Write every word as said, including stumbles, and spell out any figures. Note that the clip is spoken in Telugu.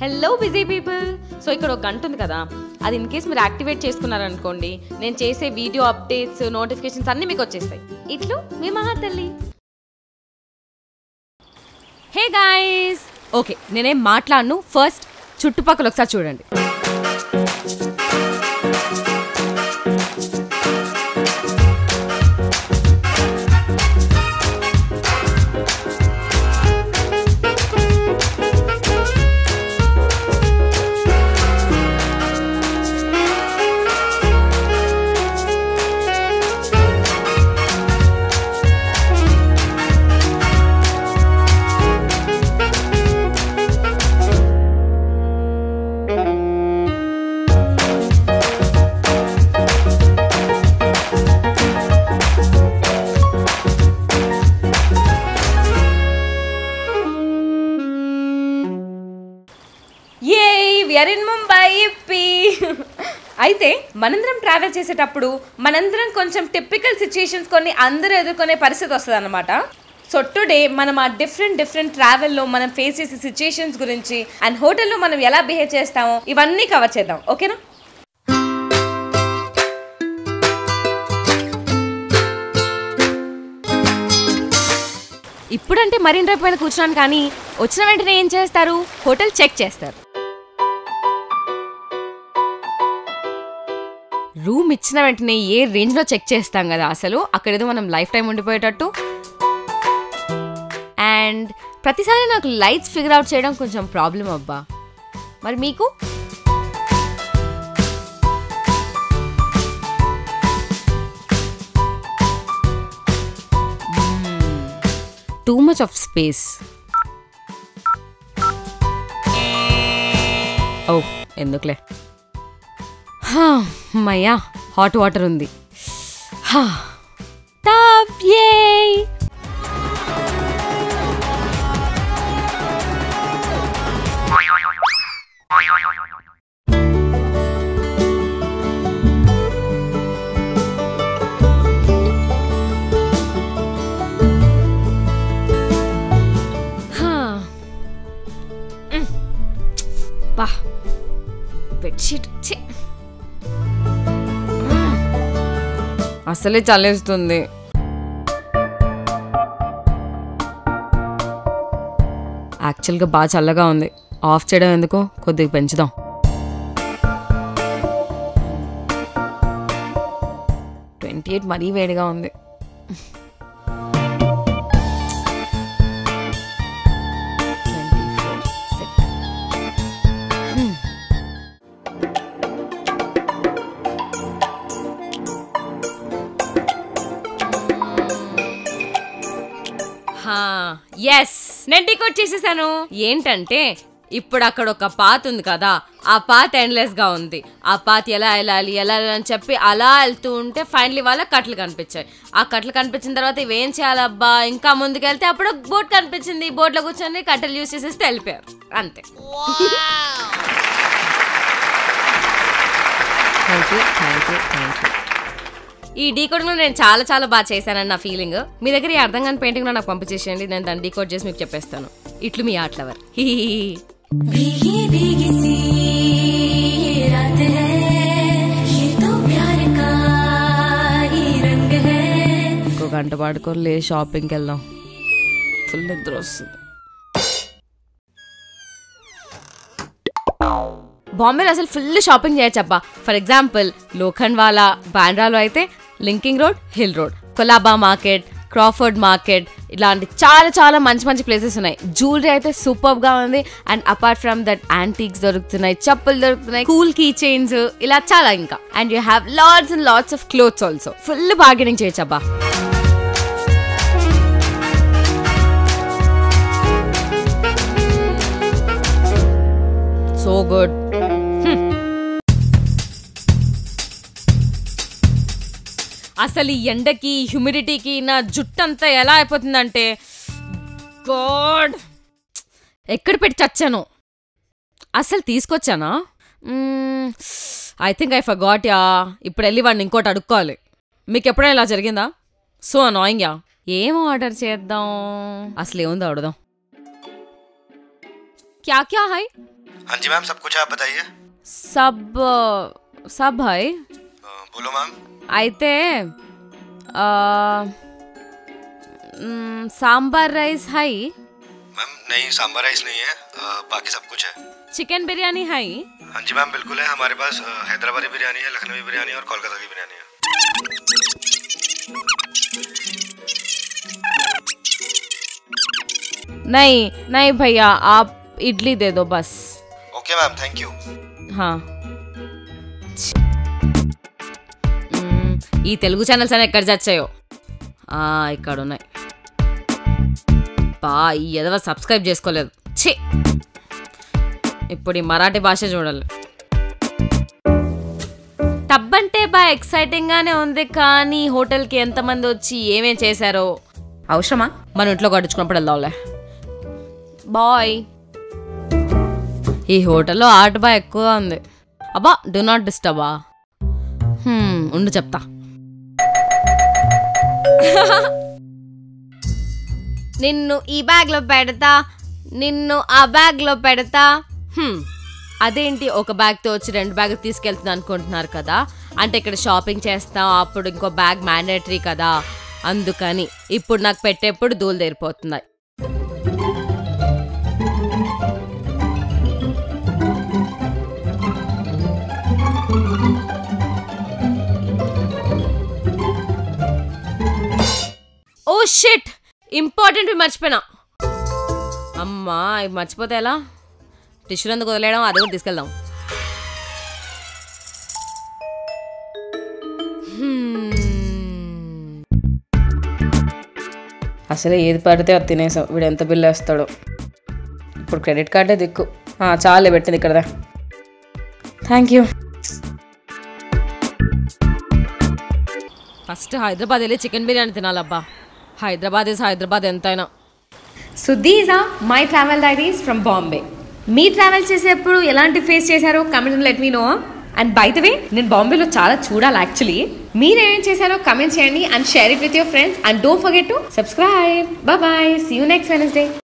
Hello busy people. సో ఇక్కడ ఒక గంట ఉంది కదా, అది ఇన్ కేస్ మీరు యాక్టివేట్ చేసుకున్నారనుకోండి, నేను చేసే వీడియో అప్డేట్స్ నోటిఫికేషన్స్ అన్నీ మీకు వచ్చేస్తాయి. ఇట్లు మీ మహాతల్లి. హే గాయ్స్, ఓకే నేనేం మాట్లాడను, ఫస్ట్ చుట్టుపక్కల ఒకసారి చూడండి. ఇన్ ముంబై అయితే మనందరం ట్రావెల్ చేసేటప్పుడు మనందరం కొంచెం టిపికల్ సిచ్యుయేషన్స్ కొన్ని అందరూ ఎదుర్కొనే పరిస్థితి వస్తుంది అన్నమాట. సో టుడే మనం ఆ డిఫరెంట్ డిఫరెంట్ ట్రావెల్లో మనం ఫేస్ చేసే సిచ్యుయేషన్స్ గురించి అండ్ హోటల్లో మనం ఎలా బిహేవ్ చేస్తామో ఇవన్నీ కవర్ చేద్దాం. ఓకేనా? ఇప్పుడంటే మరిన్ని రేపు పైన కూర్చున్నాను, కానీ వచ్చిన వెంటనే ఏం చేస్తారు? హోటల్ చెక్ చేస్తారు. రూమ్ ఇచ్చిన వెంటనే ఏ రేంజ్లో చెక్ చేస్తాం కదా, అసలు అక్కడేదో మనం లైఫ్ టైం ఉండిపోయేటట్టు. అండ్ ప్రతిసారి నాకు లైట్స్ ఫిగర్ అవుట్ చేయడం కొంచెం ప్రాబ్లం అబ్బా. మరి మీకు? Too much of space. ఓ ఎందుకులే. మయ్యా హాట్ వాటర్ ఉంది. బా బెడ్షీట్ అసలే చల్లేస్తుంది. యాక్చువల్గా బాగా చల్లగా ఉంది, ఆఫ్ చేయడం ఎందుకు, కొద్దిగా పెంచుదాం. ట్వంటీ ఎయిట్ మరీ వేడిగా ఉంది. ఎస్, నేను టికెట్ చేసేసాను. ఏంటంటే ఇప్పుడు అక్కడ ఒక పాత్ ఉంది కదా, ఆ పాత్ ఎండ్లెస్ గా ఉంది. ఆ పాత్ ఎలా వెళ్ళాలి ఎలా అని చెప్పి అలా వెళ్తూ ఉంటే ఫైనలీ వాళ్ళ కట్లు కనిపించాయి. ఆ కట్లు కనిపించిన తర్వాత ఇవేం చేయాలబ్బా, ఇంకా ముందుకు వెళ్తే అప్పుడు బోట్ కనిపించింది. బోట్ లో కూర్చొని కట్టెలు యూస్ చేసేస్తే వెళ్ళిపోయారు, అంతే. Thank you thank you thank you. ఈ డీకోడింగ్ లో నేను చాలా చాలా బాగా చేశానని నా ఫీలింగ్. మీ దగ్గర ఈ అర్థం కాని పెయింటింగ్ నాకు పంపించేసేయండి, నేను దాన్ని డీకోడ్ చేసి మీకు చెప్పేస్తాను. ఇట్లు మీ ఆర్ట్ లవర్. ఇంకో గంట పాడుకోలే, షాపింగ్కి వెళ్దాం. ఫుల్ నిద్ర వస్తుంది. బాంబేలో అసలు ఫుల్ షాపింగ్ చేయొచ్చబ్బా. ఫర్ ఎగ్జాంపుల్ లోఖండ్ వాలా, బాండ్రాలో అయితే linking road, hill road, Colaba market, Crawford market, ఇలాంటి చాలా చాలా మంచి మంచి ప్లేసెస్ ఉన్నాయి. జ్యువెలరీ అయితే సూపర్ గా ఉంది. And apart from that antiques దొరుకుతున్నాయి, చెప్పులు దొరుకుతున్నాయి, కూల్ కీ చైన్స్, ఇలా చాలా ఇంకా. And you have lots and lots of clothes also. Full bargaining చేయొచ్చబ్బా. So good. అసలు ఈ ఎండకి హ్యూమిడిటీకి నా జుట్టంతా ఎలా అయిపోతుందంటే, గాడ్ ఎక్కడ పెట్టి చచ్చాను. అసలు తీసుకొచ్చానా? I think I forgot ya. ఇప్పుడు వెళ్ళి వాడిని ఇంకోటి అడుక్కోవాలి. మీకు ఎప్పుడైనా ఇలా జరిగిందా? So annoying ya. ఏం ఆర్డర్ చేద్దాం? అసలు ఏముందో అడుగుదాం. క్యా క్యా హై? हाँ जी मैम, सब कुछ आप बताइए। सब सब है बोलो मैम। అయితే सांबर राइस है मैम नहीं, सांबर राइस नहीं है, आ, बाकी सब कुछ है। चिकन बिरयानी है? हाँ जी मैम बिल्कुल है, हमारे पास हैदराबादी बिरयानी है, लखनवी बिरयानी और कोलकाता की बिरयानी है। नहीं नहीं भैया, आप इडली दे दो बस। Okay ma'am, thank you. हाँ, ఈ తెలుగు ఛానల్స్ అని ఎక్కడ చచ్చాయో ఇక్కడ ఉన్నాయి. బా ఈ ఎదవ సబ్స్క్రైబ్ చేసుకోలేదు. ఛీ, ఇప్పుడు ఈ మరాఠీ భాష చూడాలి. టబ్ అంటే బాగా ఎక్సైటింగ్గానే ఉంది, కానీ హోటల్కి ఎంతమంది వచ్చి ఏమేం చేశారో అవసరమా? మన ఇంట్లో కట్టించుకున్నప్పుడు వెళ్దాంలే. బాయ్. ఈ హోటల్లో ఆట బాగా ఎక్కువగా ఉంది. అబ్బా, డూ నాట్ డిస్టర్బా. ఉండు చెప్తా. నిన్ను ఈ బ్యాగ్లో పెడతా, నిన్ను ఆ బ్యాగ్లో పెడతా. అదేంటి ఒక బ్యాగ్తో వచ్చి రెండు బ్యాగ్ తీసుకెళ్తుంది అనుకుంటున్నారు కదా? అంటే ఇక్కడ షాపింగ్ చేస్తాం, అప్పుడు ఇంకో బ్యాగ్ మ్యాండేటరీ కదా, అందుకని ఇప్పుడు నాకు పెట్టేప్పుడు దూలు తీరిపోతున్నాయి. ఓ షిట్, ఇంపార్టెంట్ మర్చిపోయినా. అమ్మా, ఇవి మర్చిపోతే ఎలా? టిష్యూ ఎందుకు వదిలేయడం, అది కూడా తీసుకెళ్దాం. అసలే ఏది పడితే అది తినేసాం. వీడు ఎంత బిల్లు వేస్తాడో. ఇప్పుడు క్రెడిట్ కార్డే దిక్కు. చాలే పెట్టింది ఇక్కడ. Thank you. ఫస్ట్ హైదరాబాద్ వెళ్ళి చికెన్ బిర్యానీ తినాలబ్బా. హైదరాబాద్ ఇస్ హైదరాబాద్ ఎంతైనా. So these are my travel diaries from Bombay. మీ ట్రావెల్ చేసేప్పుడు ఎలాంటి ఫేస్ చేశారో comment let me know. And by the way, నేను బాంబేలో చాలా చూడాలి యాక్చువల్లీ. మీరేం చేశారో కమెంట్ చేయండి and share it with your friends. And don't forget to subscribe. Bye bye, see you next Wednesday.